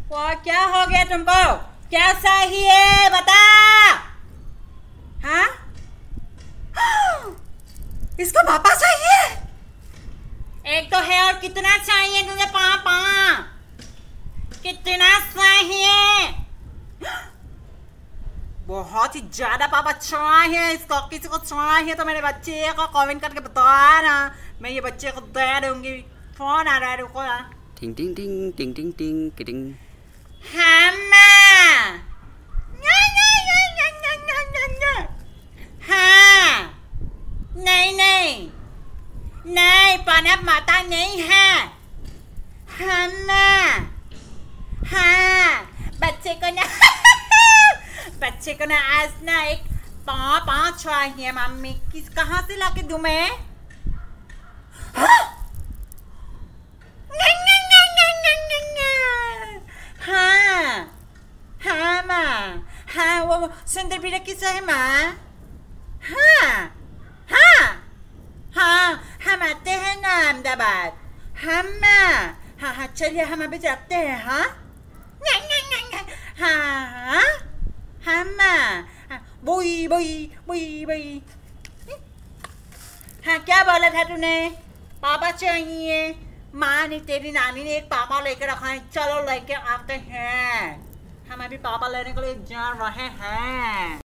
वो क्या हो गया तुमको? क्या चाहिए बता। हाँ? इसको पापा चाहिए? एक तो है और कितना चाहिए तुझे पापा? कितना चाहिए? बहुत ही ज्यादा पापा चाहिए इसको। किसी को चाहिए तो मेरे बच्चे को कमेंट करके बता ना, मैं ये बच्चे को दे दूंगी। फोन आ रहा है, रुको ना। टिंग टिंग टिंग टिंग टिंग टिंग टिंग। हाँ माँ। हाँ। नहीं नहीं नहीं, पनप माता नहीं है। हाँ माँ। हाँ बच्चे को ना बच्चे को ना आज ना एक पाँच चाहिए मम्मी। किस कहाँ से लाके दूँ मैं? हाँ हाँ माँ। हाँ वो सुंदर भी किसका है माँ? हाँ हाँ हाँ, हम आते हैं ना अहमदाबाद। हम हाँ हाँ चलिए हम अभी जाते हैं। हाँ हाँ हम बोई बोई बोई बोई। हाँ क्या बोला था तूने? पापा चाहिए? माँ ने, तेरी नानी ने एक पापा लेकर रखा है। चलो लेके आते हैं। हम अभी पापा लेने के लिए जा रहे हैं।